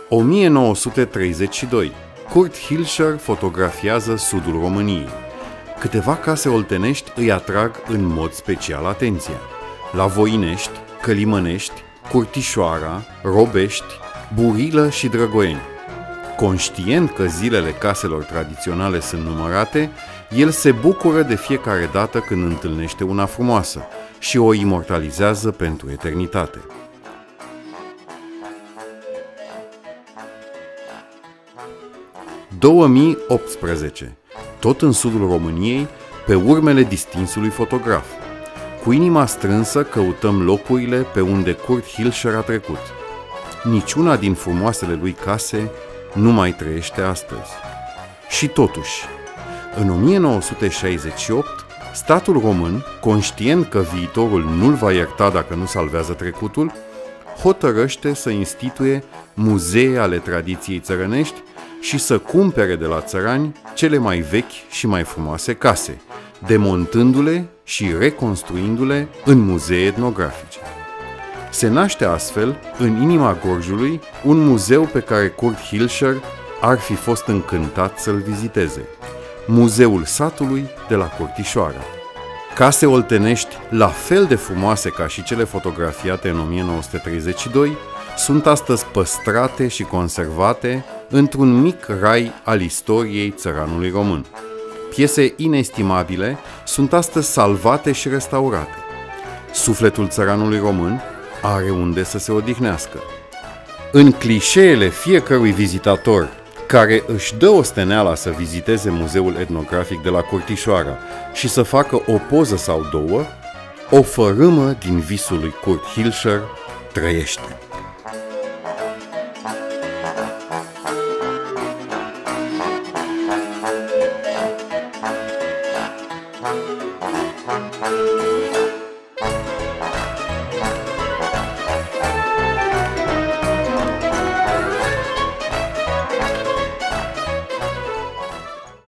1932. Kurt Hilscher fotografiază sudul României. Câteva case oltenești îi atrag în mod special atenția. La Voinești, Călimănești, Curtișoara, Robești, Burilă și Drăgoieni. Conștient că zilele caselor tradiționale sunt numărate, el se bucură de fiecare dată când întâlnește una frumoasă și o imortalizează pentru eternitate. – 2018. Tot în sudul României, pe urmele distinsului fotograf. Cu inima strânsă căutăm locurile pe unde Kurt Hilscher a trecut. Niciuna din frumoasele lui case nu mai trăiește astăzi. Și totuși, în 1968, statul român, conștient că viitorul nu-l va ierta dacă nu salvează trecutul, hotărăște să instituie muzee ale tradiției țărănești și să cumpere de la țărani cele mai vechi și mai frumoase case, demontându-le și reconstruindu-le în muzee etnografice. Se naște astfel, în inima Gorjului, un muzeu pe care Kurt Hilscher ar fi fost încântat să-l viziteze. Muzeul satului de la Curtișoara. Case oltenești la fel de frumoase ca și cele fotografiate în 1932 sunt astăzi păstrate și conservate într-un mic rai al istoriei țăranului român. Piese inestimabile sunt astăzi salvate și restaurate. Sufletul țăranului român are unde să se odihnească. În clișeele fiecărui vizitator care își dă osteneala să viziteze muzeul etnografic de la Curtișoara și să facă o poză sau două, o fărâmă din visul lui Kurt Hilscher trăiește.